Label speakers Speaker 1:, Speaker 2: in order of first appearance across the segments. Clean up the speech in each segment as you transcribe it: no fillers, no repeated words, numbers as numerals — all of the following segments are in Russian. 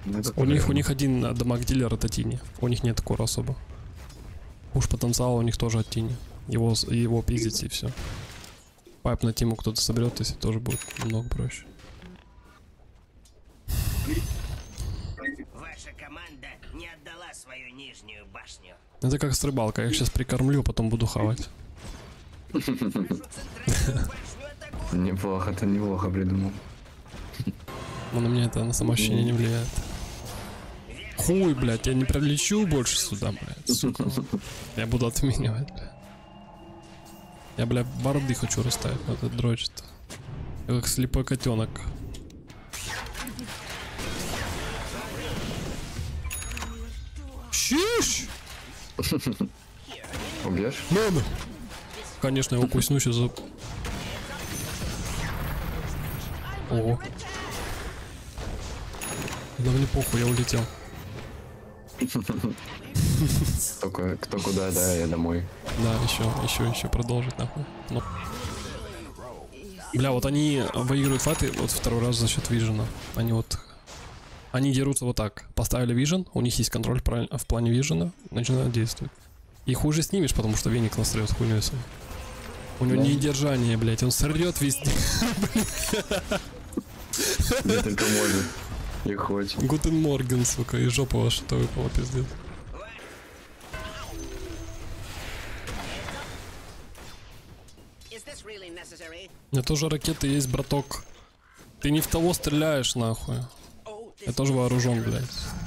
Speaker 1: У них один дамаг-дилер это Тини. У них нет кора особо. Уж потенциал у них тоже от Тини. Его пиздить и все. Пайп на Тиму кто-то соберет, если тоже будет намного проще.
Speaker 2: Ваша команда не отдала свою нижнюю башню.
Speaker 1: Это как с рыбалкой. Я их сейчас прикормлю, а потом буду хавать.
Speaker 3: Неплохо, ты неплохо придумал.
Speaker 1: Но на меня это на самоощущение не влияет. Хуй, блядь, я не пролечу больше сюда, блядь, сука. Я буду отменивать, блядь. Я, блядь, борды хочу расставить, вот этот дрочит. Я как слепой котенок. Щищ!
Speaker 3: Убьешь?
Speaker 1: Мама! Конечно, его кусню сейчас за... Ого. Да мне похуй, я улетел.
Speaker 3: Кто куда, да, я домой.
Speaker 1: Да, еще продолжить нахуй. Ну. Бля, вот они выигрывают файты вот второй раз за счет вижена. Они дерутся вот так. Поставили вижен, у них есть контроль в плане вижена, начинают действовать. И хуже снимешь, потому что веник насрет хуйней сам. У него недержание, блять, он срет везде.
Speaker 3: Где только может. И хочет.
Speaker 1: Гутен Морген, сука, и жопа ваша-то выпала, пиздец. У меня тоже ракеты есть, браток. Ты не в того стреляешь, нахуй. Я тоже вооружен, блядь.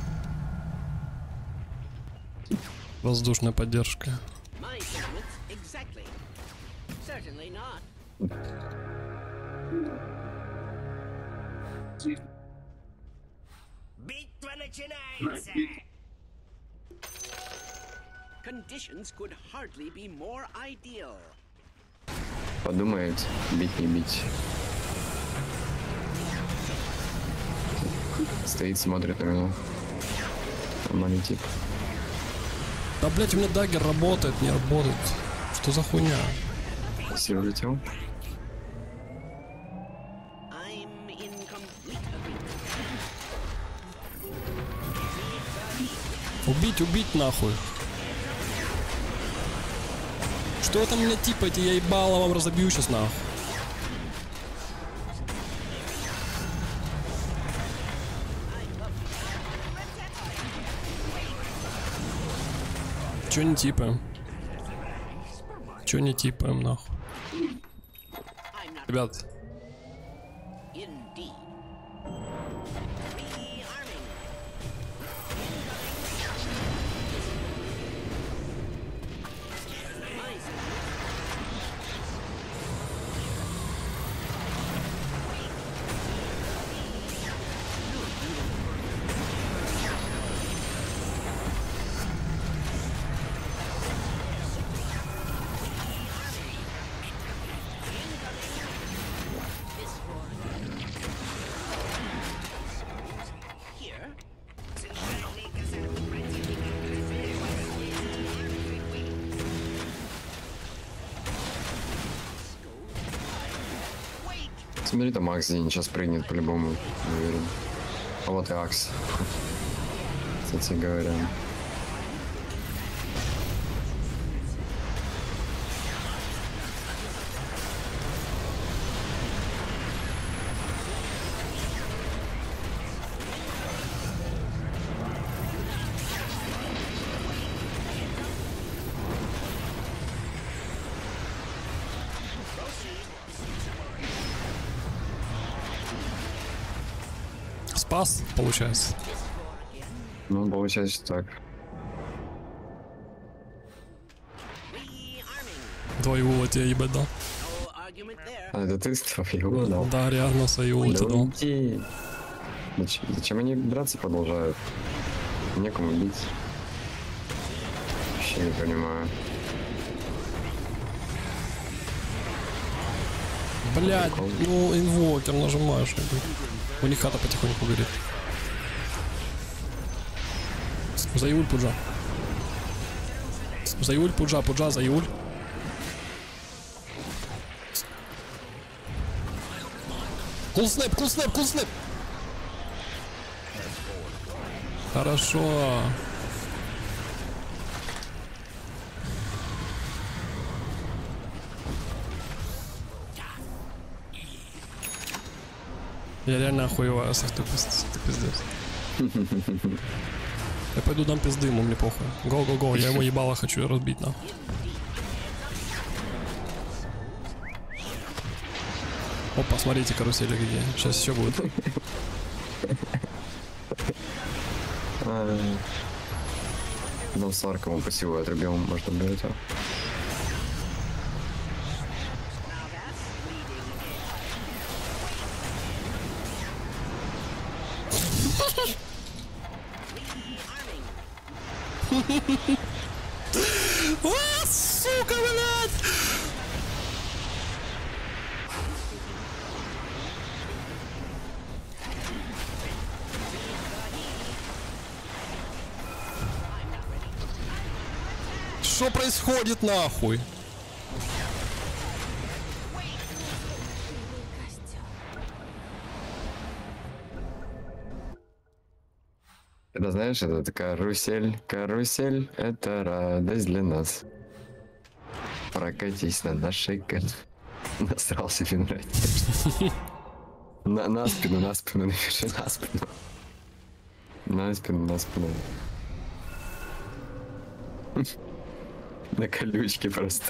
Speaker 1: Воздушная поддержка.
Speaker 2: Битва начинается!
Speaker 4: Conditions could hardly be more ideal.
Speaker 3: Подумает, бить не бить. Стоит, смотрит на меня. Нормальный тип.
Speaker 1: Да, блять, у меня даггер работает, не работает. Что за хуйня?
Speaker 3: Все улетел.
Speaker 1: Убить нахуй. Что это меня типаете? Я ебало вам разобью сейчас нахуй. Чё не типаем? Чё не типаем нахуй? Ребят.
Speaker 3: Смотри, там Акс День сейчас прыгнет по-любому, уверен. А вот и Акс. Кстати говоря.
Speaker 1: Спас, получается.
Speaker 3: Ну, получается так.
Speaker 1: Твою уло тебе ебать дал.
Speaker 3: А, это ты твою дал?
Speaker 1: Да, реально свою уло тебе дал.
Speaker 3: Зачем они драться продолжают? Некому бить. Вообще не понимаю.
Speaker 1: Блядь, ну инвокер нажимаешь. У них хата потихоньку горит. За Юль, Пуджа. За Юль, Пуджа, за Юль. Кулснэп. Хорошо. Я реально охуеваю с их тупости, ты пиздец. Я пойду дам пизды ему, мне похуй. Го-го-го, я ему ебало хочу разбить, нахуй. Опа, смотрите, карусели какие. Сейчас еще будет.
Speaker 3: Ну, с арком пассиву отрубил, может убить.
Speaker 1: А, сука, блядь! Что происходит, нахуй?
Speaker 3: Это, знаешь, это такая карусель, карусель, это радость для нас. Прокатись на нашей насрал себе нравится. На спину, напиши, на спину. На спину, на спину. На колючке просто.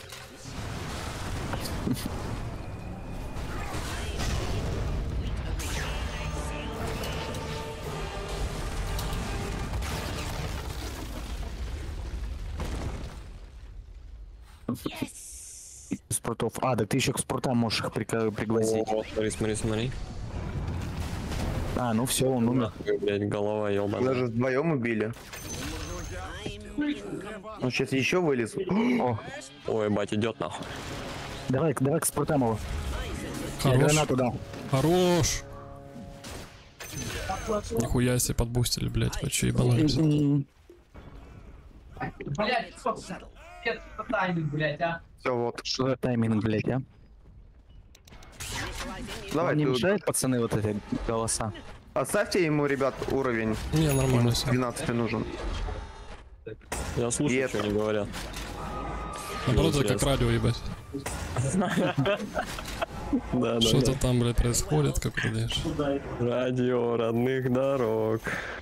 Speaker 5: Спортов. А, да ты еще к спортам можешь их пригласить.
Speaker 6: О, смотри, смотри, смотри.
Speaker 5: А, ну все, он умер.
Speaker 6: Блять, голова ебаная.
Speaker 7: Даже вдвоем убили. Он сейчас еще вылез. О,
Speaker 6: Ой, бать, идет нахуй.
Speaker 5: Давай к спортам его. Я
Speaker 1: Хорош.
Speaker 5: гранату дал.
Speaker 1: Хорош. Нихуя себе подбустили, блядь, вы че ебанулись?
Speaker 8: Блять, тайминг, блять, а.
Speaker 7: все, вот.
Speaker 5: Что за тайминг, блядь, а?
Speaker 7: Давай,
Speaker 5: Не
Speaker 7: ты
Speaker 5: мешает, пацаны, вот эти голоса?
Speaker 7: оставьте ему, ребят, уровень.
Speaker 1: Не, нормально все.
Speaker 7: 12 нужен.
Speaker 6: Я слушаю,
Speaker 7: Нет.
Speaker 6: что они говорят.
Speaker 1: Наоборот, это как радио, ебать.
Speaker 6: Да,
Speaker 1: Что-то там, блядь, происходит, как ты даешь.
Speaker 6: Радио родных дорог.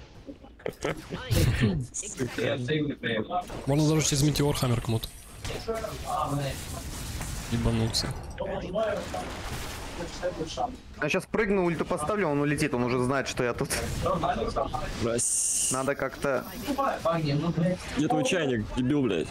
Speaker 1: Можно даже через метеор хаммер кому-то. Ебануться.
Speaker 7: Я сейчас прыгну, ульту поставлю, он улетит, он уже знает, что я тут. Надо как-то...
Speaker 6: Где твой чайник, дебил, блядь?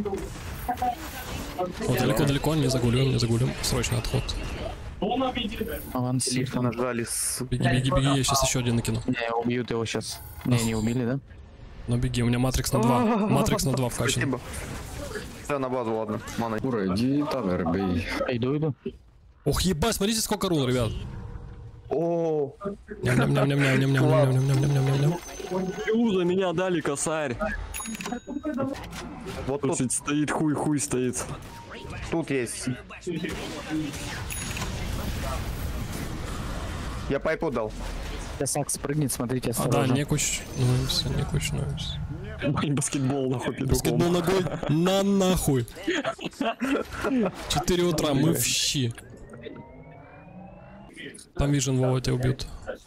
Speaker 1: Вот далеко-далеко, не загулим. Срочно отход.
Speaker 5: Авансив.
Speaker 7: Нажали с...
Speaker 1: Беги, я сейчас еще один накину.
Speaker 5: Не, убьют его сейчас. Не убили, да?
Speaker 1: Ну беги, у меня матрикс на 2. Матрикс на 2 вкачан.
Speaker 7: Спасибо. Все, на базу, ладно. Мана.
Speaker 3: Ура, иди тавер бей.
Speaker 5: Иду.
Speaker 1: Ох, ебать, смотрите, сколько рун, ребят.
Speaker 7: О,
Speaker 1: Ням-ням-ням-ням-ням-ням-ням-ням-ням-ням-ням-ням.
Speaker 6: За меня дали косарь.
Speaker 7: вот
Speaker 6: Тут
Speaker 7: тут,
Speaker 6: стоит хуй стоит.
Speaker 7: тут есть. Я пайпу дал.
Speaker 5: Косак спрыгнет, смотрите,
Speaker 1: А, да,
Speaker 5: осторожно.
Speaker 1: не кучнуемся.
Speaker 6: Ой, баскетбол нахуй петухом.
Speaker 1: Баскетбол ногой на нахуй. 4 утра, мы в щи. Там Вижен, Вова, тебя убьют.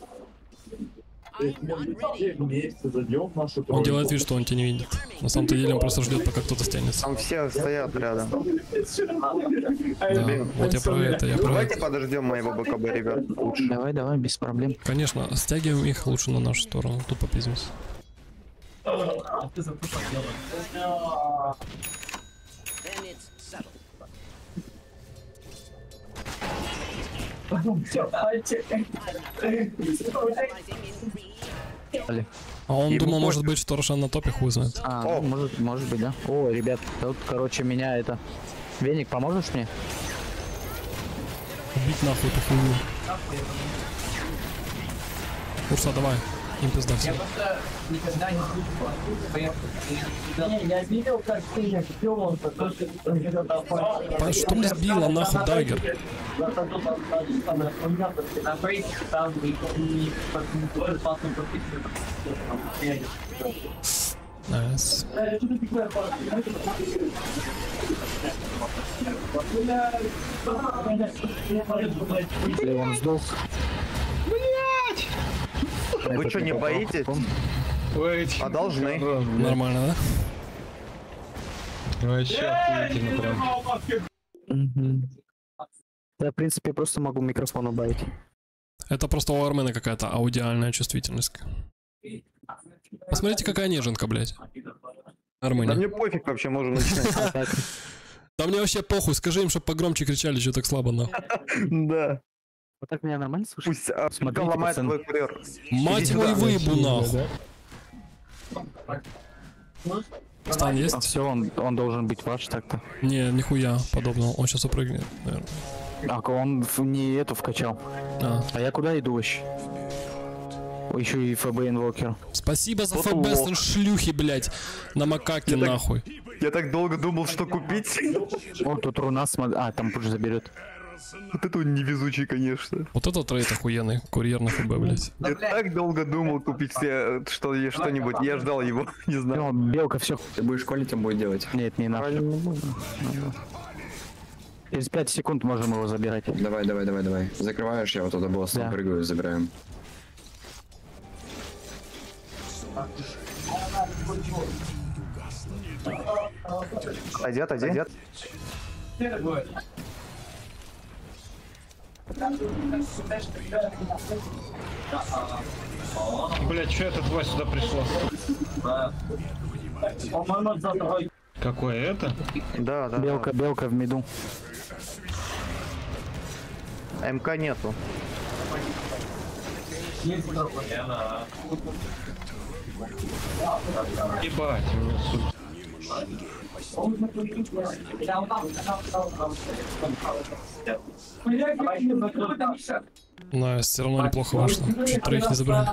Speaker 1: Он делает вид, что он тебя не видит. На самом-то деле он просто ждет, пока кто-то стянется.
Speaker 7: Там все стоят рядом.
Speaker 1: Да, вот я про это,
Speaker 7: Давайте подождем моего БКБ, ребят. Лучше.
Speaker 5: Давай, без проблем.
Speaker 1: Конечно, стягиваем их лучше на нашу сторону, тупо пиздец.
Speaker 4: Then it's settled.
Speaker 1: А он
Speaker 7: И
Speaker 1: думал,
Speaker 7: выходит-
Speaker 1: может быть, что Рошан на топе хуй знает.
Speaker 5: А,
Speaker 7: О.
Speaker 5: ну, может быть, да. О, ребят, тут, короче, меня это... Веник, поможешь мне?
Speaker 1: Убить нахуй эту хуйню. Урса, давай. Им пизда все.
Speaker 8: Я просто никогда не слышал. Не, я видел, как ты пил он, то, что
Speaker 1: Паш, что ты сбила нахуй дагер?
Speaker 8: На фейсе там и классный подписчик.
Speaker 1: Найс.
Speaker 5: Леон сдох.
Speaker 7: Вы что, не боитесь? А должны.
Speaker 1: Нормально, да?
Speaker 9: Вообще охуительно прям.
Speaker 5: Мгм. Я, в принципе, просто могу микрофон убавить.
Speaker 1: Это просто у Армена какая-то аудиальная чувствительность. Посмотрите, какая неженка, блядь.
Speaker 7: Да
Speaker 1: Армения.
Speaker 7: мне пофиг вообще, можем начинать.
Speaker 1: Да мне вообще похуй, скажи им, чтоб погромче кричали, что так слабо, нахуй.
Speaker 7: Да.
Speaker 5: Вот так меня нормально слушать?
Speaker 7: Пусть
Speaker 5: Смотрите,
Speaker 7: ломает
Speaker 5: пацаны.
Speaker 7: твой курьер.
Speaker 1: Мать
Speaker 7: Иди
Speaker 1: твою
Speaker 7: сюда.
Speaker 1: выебу, нахуй. Стан
Speaker 5: А
Speaker 1: есть?
Speaker 5: все, он должен быть ваш так-то.
Speaker 1: Не, нихуя подобного. Он сейчас упрыгнет, наверное.
Speaker 5: А он не эту вкачал. А я куда иду вообще? Ой, еще и ФБ инвокер.
Speaker 1: Спасибо за
Speaker 7: Вот
Speaker 1: ФБ,
Speaker 7: лох.
Speaker 1: сын шлюхи, блядь. На макаке,
Speaker 7: Я так-
Speaker 1: нахуй.
Speaker 7: Я так долго думал, что купить.
Speaker 5: О, тут руна смотри. А, там пусть заберет.
Speaker 7: Вот это он невезучий, конечно.
Speaker 1: Вот это трейд охуенный. Курьер на ФБ, блядь.
Speaker 7: Я так долго думал купить себе что-нибудь. Я ждал его, не знаю.
Speaker 5: Ну, белка, все.
Speaker 3: Ты будешь колить, он будет делать.
Speaker 5: Нет, не надо. Через 5 секунд можем его забирать.
Speaker 3: Давай. Закрываешь, я вот туда босса
Speaker 5: Да.
Speaker 3: прыгаю, забираем.
Speaker 7: Одет.
Speaker 9: Блять, что это тварь сюда пришла? Какое это?
Speaker 7: Да.
Speaker 5: Белка в миду.
Speaker 7: МК нету.
Speaker 9: Ебать, у меня, сука.
Speaker 1: Найс, все равно неплохо вышло. Чуть троих не забрали.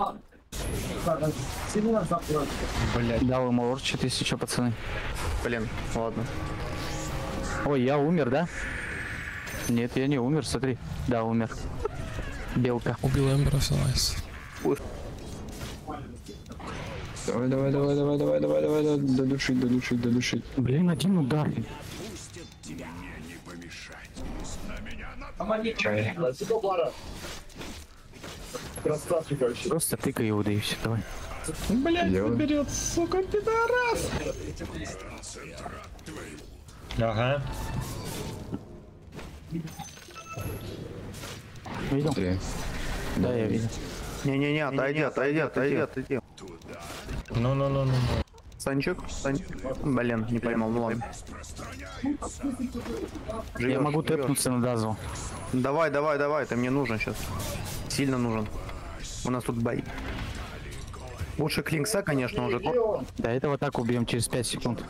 Speaker 9: Блять.
Speaker 5: Дал ему орчи 1000, пацаны.
Speaker 7: Блин, ладно.
Speaker 5: Ой, я умер, да? Нет, я не умер, смотри. Да, умер. Белка.
Speaker 1: Убил Эмбера, все найс.
Speaker 3: Давай, додушить.
Speaker 5: Блин, один удар.
Speaker 3: Чай.
Speaker 5: Просто тыкай его, да и все, давай.
Speaker 9: Блять,
Speaker 3: Делаю.
Speaker 9: заберет, сука, пидорас. Ага.
Speaker 5: Видел?
Speaker 3: Три.
Speaker 5: Да, я видел.
Speaker 7: Не-не-не, отойди.
Speaker 9: Ну.
Speaker 7: Санчик. Блин, не поймал, ну ладно.
Speaker 5: Я могу тэпнуться на дазу.
Speaker 7: Давай, ты мне нужен сейчас. Сильно нужен. У нас тут бои. Лучше Клинкса, конечно, уже.
Speaker 5: До этого так убьем через 5 секунд.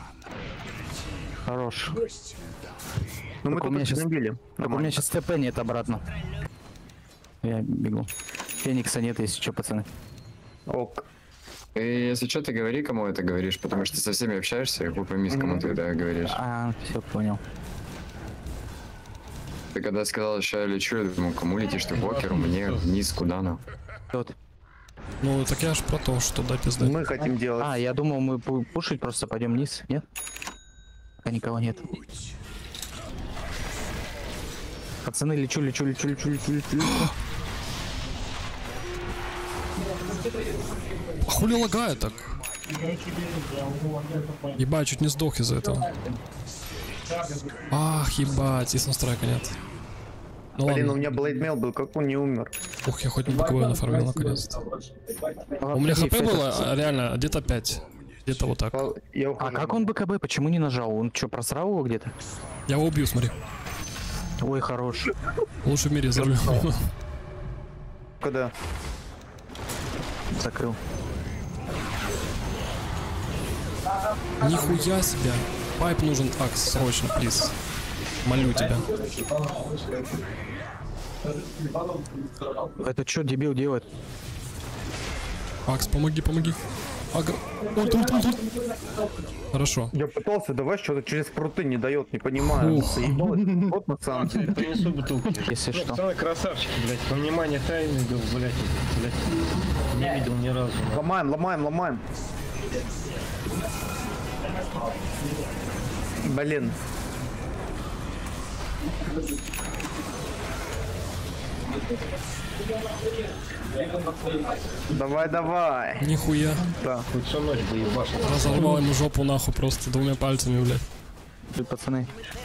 Speaker 5: Хорош.
Speaker 7: Ну мы
Speaker 5: Так у
Speaker 7: тут
Speaker 5: меня
Speaker 7: их
Speaker 5: щас-
Speaker 7: набили.
Speaker 5: Так у меня сейчас ТП нет обратно. Я бегу. Феникса нет, если что, пацаны.
Speaker 7: Ок.
Speaker 3: И если что, ты говори, кому это говоришь, потому что ты со всеми общаешься, и пойми, кому ты это говоришь.
Speaker 5: А, все понял.
Speaker 3: Ты когда сказал, что я лечу, я думал, кому летишь ты, Вокеру, мне, вниз, куда ну?
Speaker 5: Вот.
Speaker 1: Ну, так я ж про то, что дать пизды.
Speaker 7: Мы хотим делать.
Speaker 5: А, я думал, мы пушить просто пойдем вниз, нет? А никого нет. Пацаны, лечу.
Speaker 1: А хули лагает так? Ебать, чуть не сдох из-за этого. Ах, ебать, из настройка нет. Ну
Speaker 7: Блин, у
Speaker 1: ладно.
Speaker 7: меня Блейдмейл был, как он не умер.
Speaker 1: Ух, я хоть не боковой нафармил наконец-то. У меня хп было реально где-то 5. Где-то вот так.
Speaker 7: Я
Speaker 5: А
Speaker 7: ухожу.
Speaker 5: как он БКБ? Почему не нажал? Он что, просрал его где-то?
Speaker 1: Я его убью, смотри.
Speaker 5: Ой, хорош.
Speaker 1: Лучше в мире взорву.
Speaker 7: Когда?
Speaker 5: Закрыл.
Speaker 1: Нихуя себе. Пайп нужен, Акс, срочно, плиз. Молю тебя.
Speaker 5: Это что дебил делает?
Speaker 1: Акс, помоги, помоги. Ульт, ульт, ульт, ульт. Хорошо.
Speaker 7: Я пытался, давай что-то через пруты не дает, не понимаю.
Speaker 1: Ух.
Speaker 7: Заебалось. Вот на самом деле.
Speaker 9: Принесу бутылку.
Speaker 5: Если что.
Speaker 9: Пацаны, красавчики, блядь. Внимание, тайный был, блядь. Не видел ни разу.
Speaker 7: Ломаем, ломаем, ломаем. Блин. Давай, давай.
Speaker 1: Нихуя.
Speaker 7: Да.
Speaker 9: Хоть всю ночь бы ебашил.
Speaker 1: Разорвал ему жопу нахуй просто двумя пальцами, блядь.
Speaker 5: Вы, пацаны.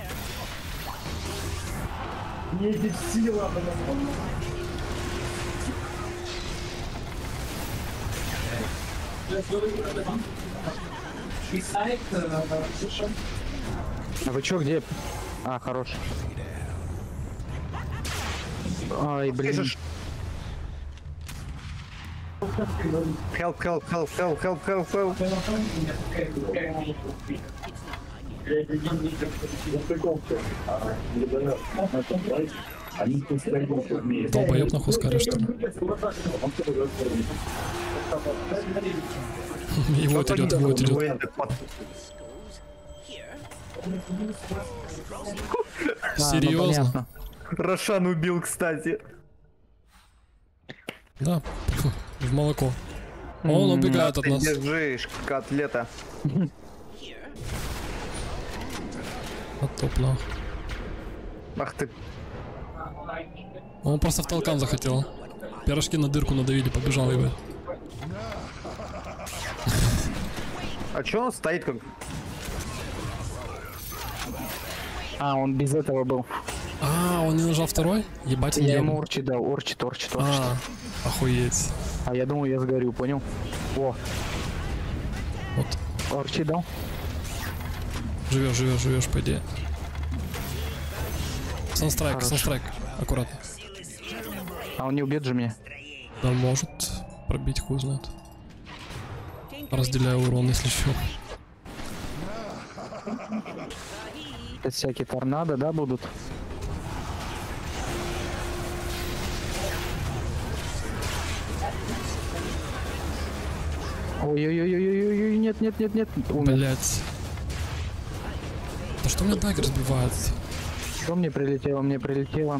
Speaker 5: А вы чё, где? А, хорош. Ай, блин.
Speaker 7: Help, help, help, help, help, help, help.
Speaker 1: Долбоёб нахуй скажешь, что ли? И вот идет, и вот идет. Серьезно?
Speaker 7: Рошан убил, кстати.
Speaker 1: Да, в молоко. Он убегает от нас.
Speaker 7: Держишь, котлета.
Speaker 1: От топ нахуй.
Speaker 7: Ах ты.
Speaker 1: Он просто в толкан захотел. Пирожки на дырку надавили, побежал его.
Speaker 7: А чё он стоит как?
Speaker 5: А, он без этого был.
Speaker 1: А, он не нажал второй? Ебать,
Speaker 5: Я
Speaker 1: я
Speaker 5: ему орчит дал, орчит.
Speaker 1: А, охуеть.
Speaker 5: А я думаю, я сгорю, понял? О,
Speaker 1: Вот.
Speaker 5: орчит дал.
Speaker 1: Живешь, по идее. Санстрайк, аккуратно.
Speaker 5: А он не убьет же меня.
Speaker 1: Да, может пробить, хуй знает. Разделяю урон, если что.
Speaker 5: Это всякие торнадо, да, будут? Ой-ой-ой-ой-ой, нет, умер.
Speaker 1: Блять. Да что у меня дагер сбивает?
Speaker 5: Что мне прилетело?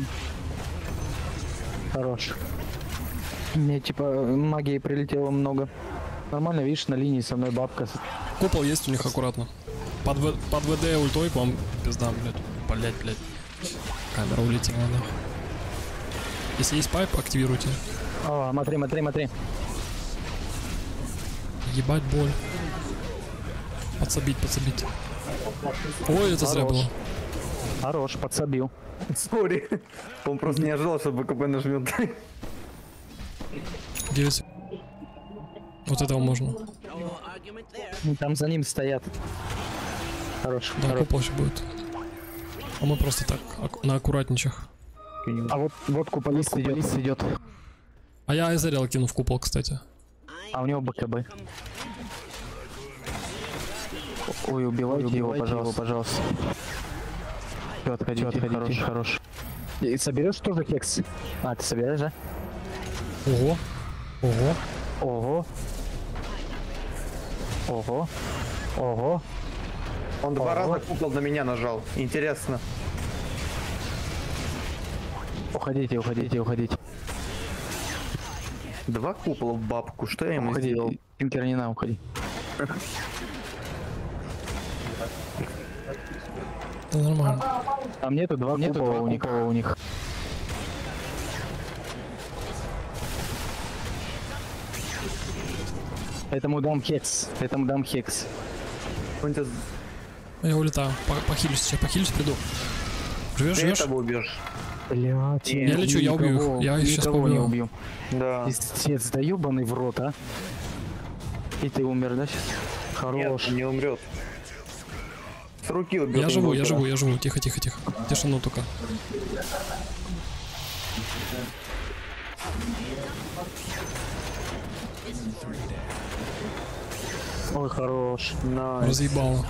Speaker 5: Хорош. Мне типа магии прилетело много. Нормально, видишь, на линии со мной бабка.
Speaker 1: Купол есть у них аккуратно. Под ВД ультой к вам пизда, блять. Блять. Камера улетела, да. Если есть пайп, активируйте.
Speaker 5: О, смотри.
Speaker 1: Ебать боль. Подсобить. Ой, это зря было.
Speaker 5: Хорош, подсобил.
Speaker 7: Сори. Он просто не ожидал, что БКБ нажмет.
Speaker 1: 9. Вот этого можно.
Speaker 5: Там за ним стоят. Хорош.
Speaker 1: Да, купол еще будет. А мы просто так, на аккуратничах.
Speaker 5: А вот куполист идет.
Speaker 1: А я Айзарел кину в купол, кстати.
Speaker 5: А у него БКБ. Ой, убивайте его, пожалуйста. Всё, отходите, хорош. И соберешь тоже хекс? А, ты собираешь, да? Ого.
Speaker 7: Он два раза купол на меня нажал. Интересно.
Speaker 5: Уходите.
Speaker 7: Два купола в бабку. Что я ему сделал?
Speaker 5: Пинкернина, уходи.
Speaker 1: Да нормально.
Speaker 5: Там нету два купола у них. Этому дам хекс.
Speaker 7: Он тебя...
Speaker 1: Я улетаю. Похилюсь, приду.
Speaker 7: Ты
Speaker 1: Живешь?
Speaker 7: этого убьешь.
Speaker 5: Блять,
Speaker 1: Я лечу, я убью их. Я их сейчас
Speaker 5: не
Speaker 1: побью.
Speaker 5: убью.
Speaker 7: Да.
Speaker 5: Пиздец, да ебаный в рот, а. И ты умер, да, сейчас? Хорош.
Speaker 7: Нет, не умрет. С руки убьет.
Speaker 1: Я живу. Тихо. Тишину только.
Speaker 5: Ой, хорош.
Speaker 1: Разъебало.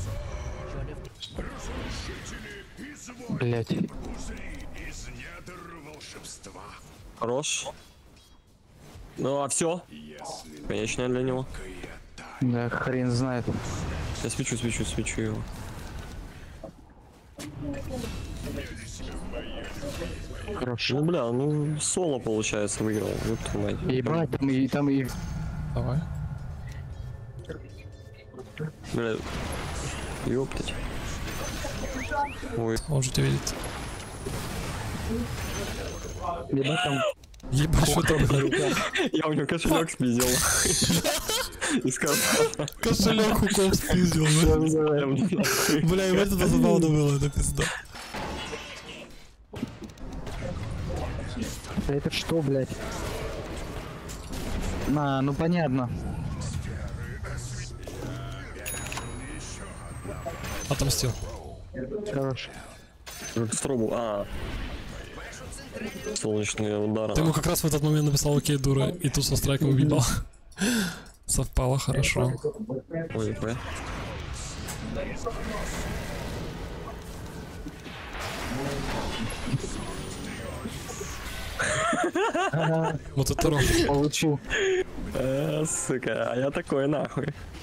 Speaker 5: Блять.
Speaker 6: Хорош. Ну а все. Конечная для него.
Speaker 5: Да, хрен знает.
Speaker 6: Я свечу его.
Speaker 5: Хорошо.
Speaker 6: Ну бля, ну соло получается выиграл. Вот твою мать.
Speaker 5: Ебать, там и...
Speaker 1: Давай.
Speaker 6: Бля. Ёптать. Ой.
Speaker 1: Он же тебя видит.
Speaker 5: Ебать, там...
Speaker 1: Ебать, что там?
Speaker 6: Я у него кошелек спиздил. И сказал.
Speaker 1: Кошелек хуком спиздил. Бля, ебать, это забавно было, это пизда.
Speaker 5: Это что, блядь? Ну понятно.
Speaker 1: Отомстил.
Speaker 5: Хорош.
Speaker 6: Стробу, солнечные удары.
Speaker 1: Ты ему как раз в этот момент написал окей, дура, и тут со страйком въебал. Совпало хорошо.
Speaker 6: Ой,
Speaker 1: Вот это рок.
Speaker 5: Получил.
Speaker 6: Сука, а я такой нахуй.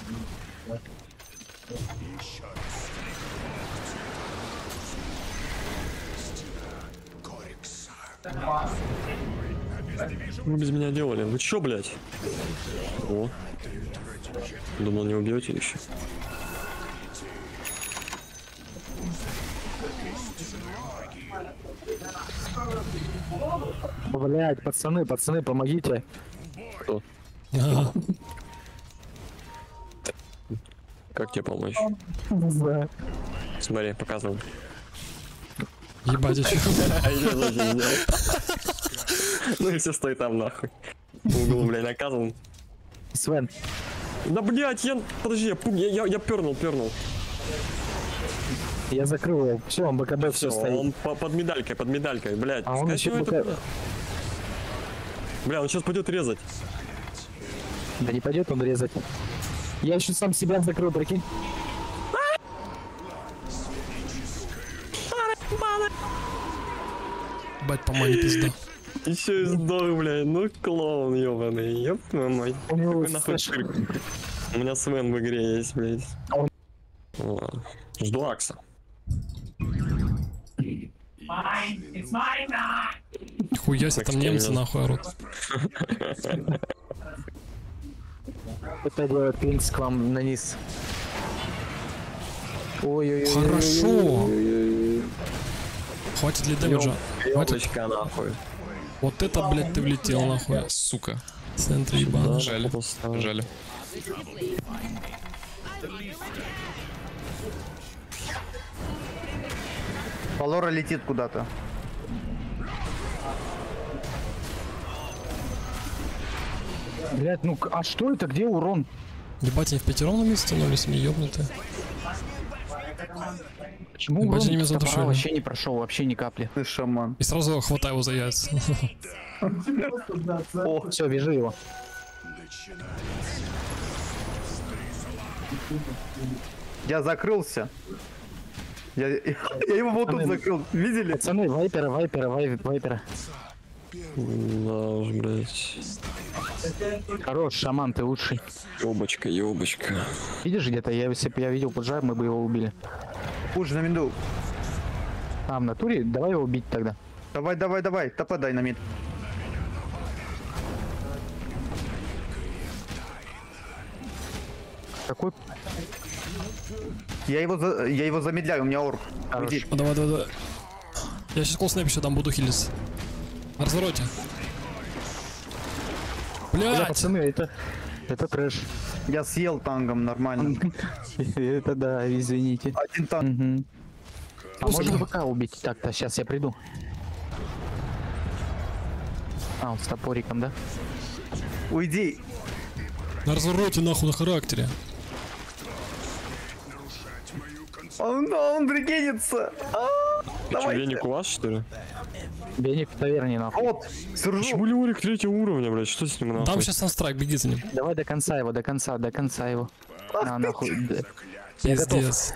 Speaker 6: Вы без меня делали? Вы чё, блядь? О. Думал, не убьете еще.
Speaker 5: Блядь, пацаны, помогите.
Speaker 6: Кто?
Speaker 1: Ага.
Speaker 6: Как тебе помочь?
Speaker 5: Да.
Speaker 6: Смотри, показывал.
Speaker 1: Ебать, еще.
Speaker 6: Ну и все стоит там нахуй. В углу, блядь, наказан.
Speaker 5: Свен.
Speaker 6: Да блядь, подожди, я пернул.
Speaker 5: Я закрыл его. Все, он БКБ
Speaker 6: Все,
Speaker 5: все стоит.
Speaker 6: он под медалькой, блядь.
Speaker 5: А он еще
Speaker 6: это... Бля, он сейчас пойдет резать.
Speaker 5: Да не пойдет он резать. Я еще сам себя закрыл, прикинь.
Speaker 1: Бать, по мане пизда.
Speaker 6: Еще и сдох, блядь, ну клоун ебаный, ёб твою мать.
Speaker 5: У него
Speaker 6: Какой нахуй ширк? У меня Свен в игре есть, блядь. Ладно. Жду Акса.
Speaker 1: Хуя себе, там немцы нахуй орут.
Speaker 5: Это делает принц к вам на низ. Ой-ой-ой.
Speaker 1: Хорошо. Хватит ли дэмэджа? Хватит.
Speaker 6: Ёбочка, нахуй.
Speaker 1: Вот это, блядь, ты влетел нахуй, сука. Центр ебаный.
Speaker 6: Жаль.
Speaker 1: Жаль.
Speaker 7: Полора летит куда-то.
Speaker 5: Блядь, ну а что это? Где урон?
Speaker 1: Ебать, они в пятером на месте становились, не ёбнутые.
Speaker 5: Почему
Speaker 1: Ебать,
Speaker 5: урон
Speaker 1: они меня
Speaker 5: с топора
Speaker 1: задушили.
Speaker 5: вообще не прошел, вообще ни капли?
Speaker 7: Ты шаман.
Speaker 1: И сразу хватай его за яйца.
Speaker 5: О, все, вяжи его.
Speaker 7: Я закрылся. Я его вот тут закрыл. Видели?
Speaker 5: Пацаны, вайпера.
Speaker 6: Да уж, блядь.
Speaker 5: Хорош, шаман, ты лучший.
Speaker 6: Ёбочка.
Speaker 5: Видишь где-то? Если бы я видел поджар, мы бы его убили.
Speaker 7: Пуш на минду.
Speaker 5: А, в натуре? Давай его убить тогда.
Speaker 7: Давай. Топа дай на мид.
Speaker 5: Какой?
Speaker 7: Я его замедляю, у меня орк.
Speaker 5: Хорош.
Speaker 7: Уйди.
Speaker 1: Давай. Я сейчас кол снайп еще там буду хилиться. На развороте.
Speaker 5: Бля,
Speaker 1: Блядь!
Speaker 5: пацаны, это трэш.
Speaker 7: Я съел тангом нормально.
Speaker 5: Это да, извините.
Speaker 7: Один танк.
Speaker 5: А можно ВК убить? Так-то, сейчас я приду. А, он с топориком, да?
Speaker 7: Уйди.
Speaker 1: На развороте нахуй на характере.
Speaker 7: Он прикинется.
Speaker 6: Ты что, веник у вас, что ли?
Speaker 5: Веник в таверне, нахуй.
Speaker 7: Вот, сержу.
Speaker 6: Почему Леорик 3 уровня, блядь? Что с ним нахуй?
Speaker 1: Там сейчас санстрайк, беги за ним.
Speaker 5: Давай до конца его. На, нахуй. Да. Я готов.
Speaker 1: Пиздец.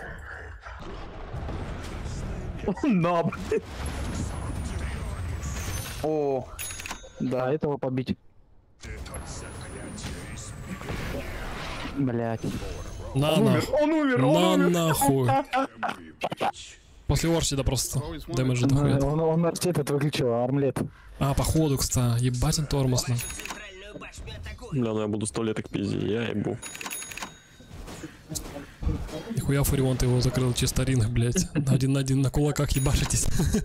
Speaker 7: На, блядь. О,
Speaker 5: Да, этого побить. Блять.
Speaker 1: На нахуй. После Орчида просто дэмэджа доходит.
Speaker 5: Он этот выключил, армлет.
Speaker 1: А, походу, кстати. Ебать он тормозно.
Speaker 2: Центральную башню атакуют.
Speaker 6: Бля, ну я буду 100 лет как пизди, я ебу.
Speaker 1: Нихуя Фурион ты его закрыл чисто ринг, блять. Один на один на кулаках ебашитесь.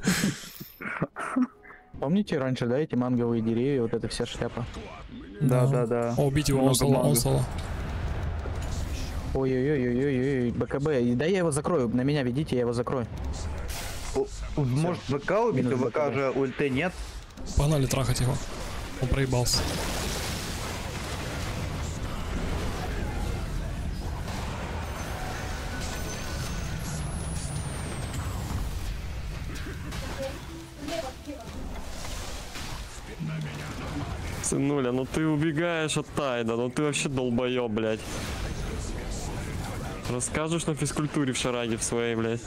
Speaker 5: Помните раньше, да, эти манговые деревья, вот эта вся шляпа?
Speaker 7: Да.
Speaker 1: О, убить его, он соло.
Speaker 5: Ой-ой-ой-ой-ой-ой, БКБ. Да я его закрою, на меня ведите, я его закрою.
Speaker 7: Может ВК убить, у ВК же ульты нет.
Speaker 1: Погнали трахать его. Он проебался.
Speaker 6: Сынуля, ну ты убегаешь от Тайда, ну ты вообще долбоёб, блядь. Расскажешь на физкультуре в шараге в своей, блядь.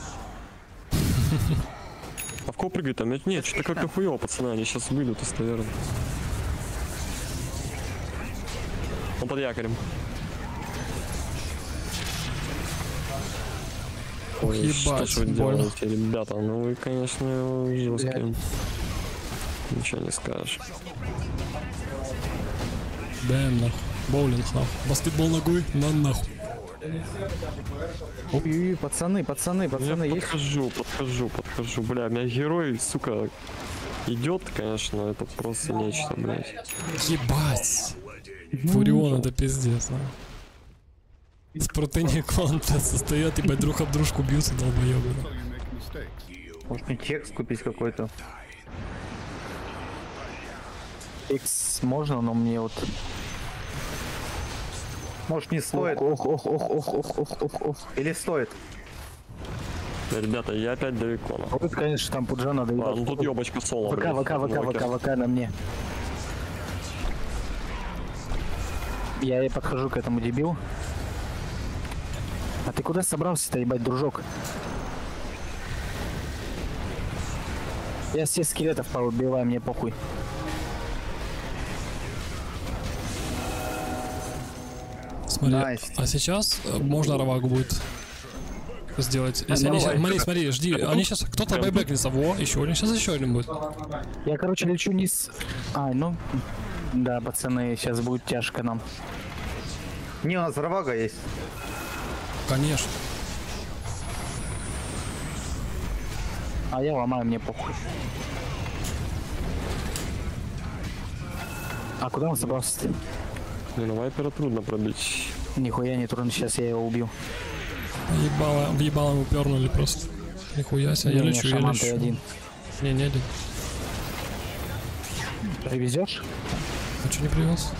Speaker 6: А в кого прыгает там? Нет, что-то как-то хуёво, пацаны, они сейчас выйдут из таверны. Он под якорем. Ой,
Speaker 1: ебать,
Speaker 6: что ж вы
Speaker 1: больно.
Speaker 6: делаете, ребята? Ну вы, конечно, жесткие. Ничего не скажешь.
Speaker 1: Бэм нахуй. Боулинг нахуй. Баскетбол ногой, на нахуй.
Speaker 5: Ой-ой-ой, пацаны,
Speaker 6: Я
Speaker 5: есть?
Speaker 6: подхожу, бля, у меня герой, сука, идет, конечно, это просто нечто, блядь.
Speaker 1: Ебать. Фурион это пиздец, а. Спартыни клан, блядь, состоят, ебать, друг об дружку бьются, долбоёбы.
Speaker 7: Может мне текст купить какой-то?
Speaker 5: X можно, но мне вот...
Speaker 7: Может не стоит?
Speaker 5: Ох.
Speaker 7: Или стоит?
Speaker 6: Да, ребята, я опять далеко, нахуй.
Speaker 5: Вот, конечно, там Пуджа надо...
Speaker 6: А, ну тут ёбочка соло, блядь.
Speaker 5: ВК на мне. Я и подхожу к этому дебилу. А ты куда собрался-то, ебать, дружок? Я все скелетов поубиваю, мне похуй.
Speaker 1: Смотри,
Speaker 7: Nice.
Speaker 1: а сейчас можно равагу будет сделать. Если они сейчас, смотри, жди, они сейчас, кто-то байбекнется, во, еще один, сейчас еще один будет.
Speaker 5: Я, короче, лечу низ. А, ну... Да, пацаны, сейчас будет тяжко нам.
Speaker 7: Не, у нас Равага есть.
Speaker 1: Конечно.
Speaker 5: А я ломаю, мне похуй. А куда он собрался?
Speaker 6: Ну, вайпера трудно пробить.
Speaker 5: Нихуя не трудно, сейчас я его убью.
Speaker 1: В ебало ему пернули просто. Нихуя себе, я лечу, я
Speaker 5: шаман ты
Speaker 1: лечу.
Speaker 5: один.
Speaker 1: Не один.
Speaker 5: Привезешь?
Speaker 1: А что не привез?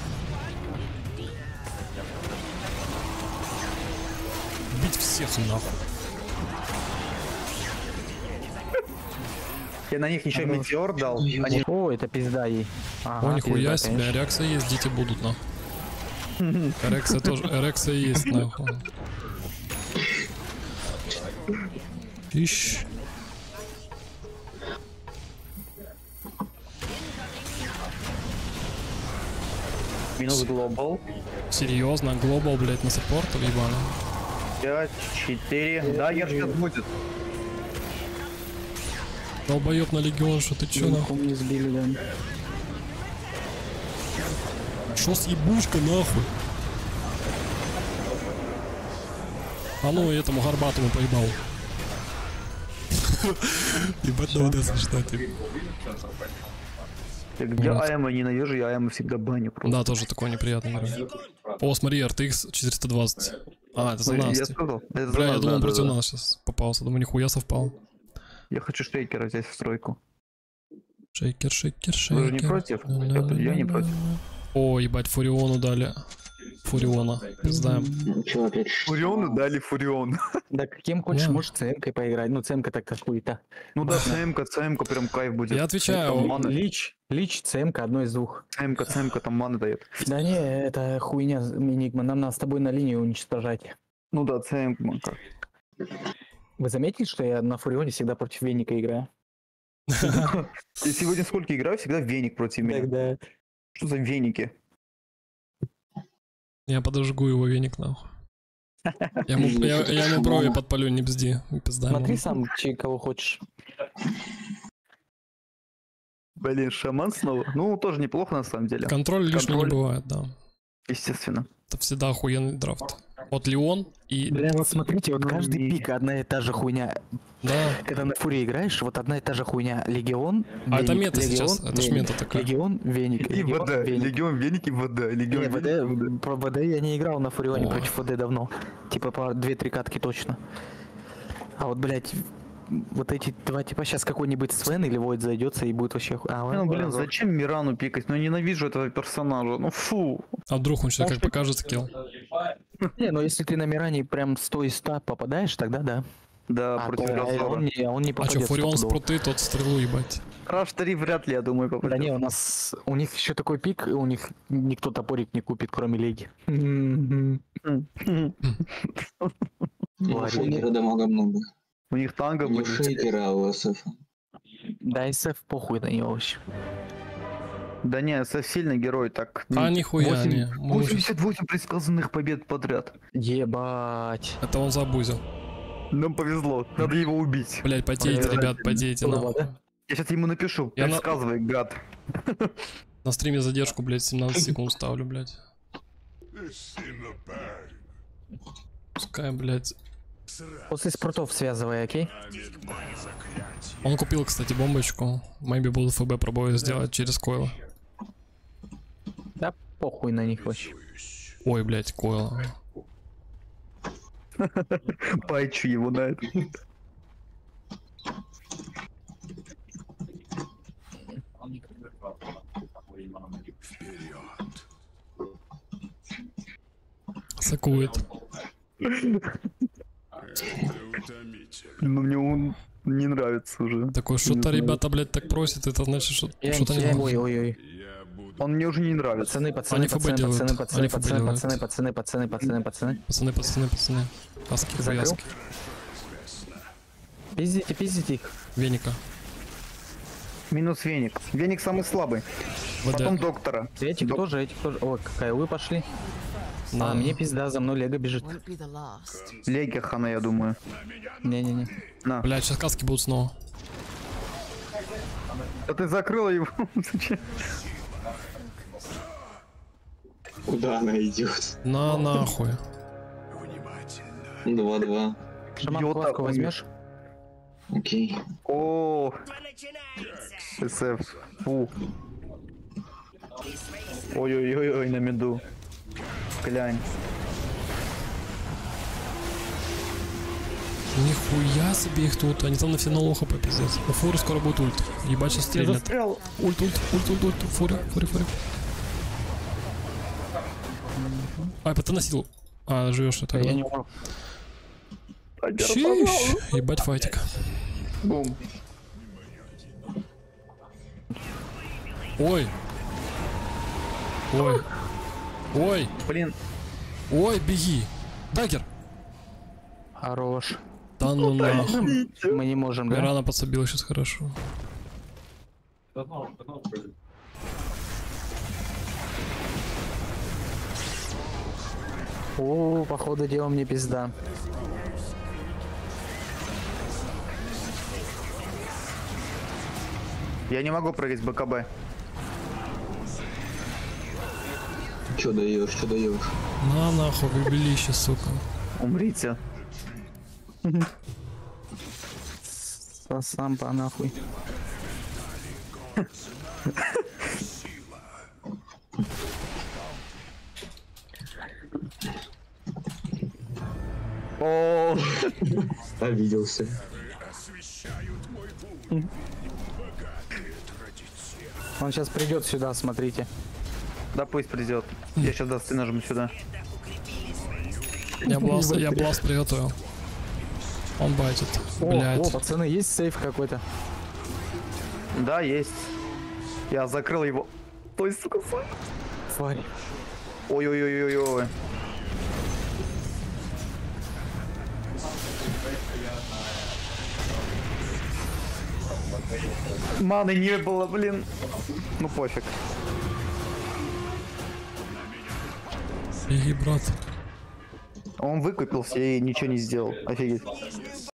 Speaker 1: Бить всех нахуй.
Speaker 7: Я на них еще метеор дал. Они...
Speaker 5: О, это пизда ей. Ага,
Speaker 1: О, нихуя
Speaker 5: пизда,
Speaker 1: себе,
Speaker 5: конечно.
Speaker 1: реакция есть, дети будут нахуй. Эрекция тоже, эрекция есть нахуй. Ищ.
Speaker 7: Минус глобал.
Speaker 1: Серьезно, глобал, блять, на саппорт ебано.
Speaker 7: 5, 4. Да, я сейчас будет.
Speaker 1: Долбоёб на легион, что ты чё нахуй?
Speaker 5: Не сбили, да.
Speaker 1: Шо с ебушка нахуй? А ну этому горбатому поебал. Ебать на УД смешно, ты.
Speaker 7: Я АМ ненавижу, я АМ всегда баню просто.
Speaker 1: Да, тоже такой неприятный герой. О, смотри, RTX 420. А, это за
Speaker 7: Я
Speaker 1: нас.
Speaker 7: сказал. Это за
Speaker 1: Бля, я
Speaker 7: нас,
Speaker 1: думал,
Speaker 7: да,
Speaker 1: против
Speaker 7: да.
Speaker 1: нас сейчас попался. Думаю, нихуя совпал.
Speaker 7: Я хочу шейкера взять в стройку.
Speaker 1: Шейкер, шейкер, шейкер.
Speaker 7: Вы же не против? Я не против.
Speaker 1: О, ебать, Фуриону дали. Фуриона. Пиздаем.
Speaker 7: Фуриону дали Фурион.
Speaker 5: Да каким хочешь,
Speaker 1: Да.
Speaker 5: можешь ЦМ-кой поиграть. Ну, ЦМ-ка так какую-то.
Speaker 7: Ну да, ЦМ-ка прям кайф будет.
Speaker 1: Я отвечаю.
Speaker 7: Там маны.
Speaker 5: Лич, ЦМ-ка одно из двух.
Speaker 7: ЦМ-ка там маны дает.
Speaker 5: Да не, это хуйня, Энигма. Нам надо с тобой на линию уничтожать.
Speaker 7: Ну да, ЦМ-ка.
Speaker 5: Вы заметили, что я на Фурионе всегда против Веника играю?
Speaker 7: Я сегодня сколько играю, всегда веник против меня.
Speaker 5: Да.
Speaker 7: Что за веники?
Speaker 1: Я подожгу его веник нахуй. Я ему брови подпалю, не бзди. Пизда
Speaker 5: Смотри
Speaker 1: ему.
Speaker 5: сам, кого хочешь.
Speaker 7: Блин, шаман снова. Ну, тоже неплохо на самом деле.
Speaker 1: Контроль лишний не
Speaker 7: Контроль.
Speaker 1: бывает, да.
Speaker 7: Естественно.
Speaker 1: Это всегда охуенный драфт. Вот Леон и...
Speaker 5: Бля, вот смотрите, вот каждый пик одна и та же хуйня.
Speaker 1: Да.
Speaker 5: Когда на фуре играешь, вот одна и та же хуйня. Легион,
Speaker 1: А это
Speaker 5: веник,
Speaker 1: мета сейчас,
Speaker 5: легион,
Speaker 1: это ж
Speaker 5: веник.
Speaker 1: мета такая.
Speaker 5: Легион, веник,
Speaker 7: И
Speaker 5: легион,
Speaker 7: ВД.
Speaker 5: веник.
Speaker 7: Легион веник и ВД. Легион
Speaker 5: Не,
Speaker 7: веник,
Speaker 5: ВД, про ВД я не играл на Фурионе
Speaker 1: О.
Speaker 5: против ВД давно. Типа по 2-3 катки точно. А вот, блядь, вот эти два типа сейчас какой-нибудь Свен или Войд зайдется и будет вообще...
Speaker 7: Ну, блин, зачем Мирану пикать? Ну, я ненавижу этого персонажа. Ну, фу.
Speaker 1: А вдруг он сейчас как покажет скилл?
Speaker 5: Не, ну если ты на Миране прям 100 из 100 попадаешь, тогда да.
Speaker 7: Да,
Speaker 5: А
Speaker 7: против
Speaker 5: то
Speaker 7: Росора.
Speaker 5: он не
Speaker 1: А
Speaker 5: попадет.
Speaker 1: что, Фурион с
Speaker 5: стопудово.
Speaker 1: пруты, тот стрелу ебать.
Speaker 7: Раш 3 вряд ли, я думаю, попадет.
Speaker 5: Да не, у них еще такой пик, и у них никто топорик не купит, кроме Леги.
Speaker 10: Шейкера дамага много.
Speaker 7: У них танго
Speaker 10: Не
Speaker 7: будет.
Speaker 10: шейкера, а у СФ.
Speaker 5: Да, СФ похуй на него вообще.
Speaker 7: Да не, это сильный герой, так.
Speaker 1: А нихуя не.
Speaker 7: 88 предсказанных побед подряд.
Speaker 5: Ебать.
Speaker 1: Это он забузил.
Speaker 7: Нам повезло, надо его убить.
Speaker 1: Блять, потейте, ребят, потейте нахуй.
Speaker 7: Я сейчас ему напишу,
Speaker 1: Я
Speaker 7: предсказывай, гад.
Speaker 1: На стриме задержку, блять, 17 секунд ставлю, блять. Пускай, блять.
Speaker 5: После спрутов связывай, окей?
Speaker 1: Он купил, кстати, бомбочку. Maybe буду ФБ пробую сделать через койл.
Speaker 5: Да похуй на них вообще.
Speaker 1: Ой, блять, койл.
Speaker 7: Пайчу его на это.
Speaker 1: Сакует.
Speaker 7: Ну, мне он не нравится уже.
Speaker 1: Такой, что-то ребята, блять, так просят, это значит, что что-то не
Speaker 5: Ой-ой-ой.
Speaker 7: Он мне уже не нравится.
Speaker 5: Пацаны, пацаны,
Speaker 1: Они ФБ
Speaker 5: пацаны,
Speaker 1: делают.
Speaker 5: пацаны, пацаны,
Speaker 1: Они ФБ
Speaker 5: пацаны,
Speaker 1: делают.
Speaker 5: пацаны, пацаны, пацаны, пацаны, пацаны.
Speaker 1: Пацаны, пацаны, пацаны. Аски,
Speaker 5: Закрыл?
Speaker 1: хуяски.
Speaker 5: Пиздите, пиздите их.
Speaker 1: Веника.
Speaker 7: Минус веник. Веник самый слабый. Потом
Speaker 1: ВД.
Speaker 7: доктора.
Speaker 5: Этих тоже, этих тоже. Ой, какая вы пошли.
Speaker 1: Да.
Speaker 5: А, мне пизда, за мной Лего бежит.
Speaker 7: Леги хана, я думаю.
Speaker 5: Не-не-не.
Speaker 7: На.
Speaker 1: Блять, сейчас каски будут снова.
Speaker 7: А ты закрыла его? Зачем?
Speaker 10: Куда она идет?
Speaker 1: На нахуй.
Speaker 10: 2-2.
Speaker 5: Шаман
Speaker 7: Йота,
Speaker 5: класку
Speaker 7: ой.
Speaker 5: возьмешь?
Speaker 10: Окей.
Speaker 7: О,
Speaker 2: Начинается.
Speaker 7: СФ. Фу. Ой-ой-ой, на меду. Глянь.
Speaker 1: Нихуя себе их тут. Они там на все на лоха попиздец. У Фуры скоро будет ульт. Ебать, сейчас
Speaker 7: Я
Speaker 1: стрельнет.
Speaker 7: застрял.
Speaker 1: Ульт. Фури. Ай, пацаны силу. А, живешь это.
Speaker 5: Я не могу.
Speaker 1: Чиш. Ебать, файтик.
Speaker 7: Бум.
Speaker 1: Ой.
Speaker 7: Блин,
Speaker 1: Ой, беги. Дагер.
Speaker 5: Хорош.
Speaker 1: Да ну нахуй.
Speaker 5: Мы не можем, да?
Speaker 1: Рано подсобила сейчас хорошо.
Speaker 5: О, походу дела мне пизда.
Speaker 7: я не могу прыгать с БКБ.
Speaker 10: Чё даешь, что даешь?
Speaker 1: На нахуй, выбелище, сука.
Speaker 7: Умрите.
Speaker 5: Сам по нахуй.
Speaker 7: О,
Speaker 10: Обиделся.
Speaker 5: Он сейчас придет сюда, смотрите.
Speaker 7: да пусть придет. Я сейчас даст нажму сюда.
Speaker 1: Я бласт приготовил. Он байтит.
Speaker 5: О,
Speaker 1: Блять.
Speaker 5: пацаны, есть сейф какой-то?
Speaker 7: Да, есть. Я закрыл его. Ой, сука,
Speaker 5: Тварь.
Speaker 7: Ой-ой-ой-ой-ой. Маны не было, блин. Ну пофиг.
Speaker 1: Беги, брат.
Speaker 7: Он выкупился и ничего не сделал. Офигеть.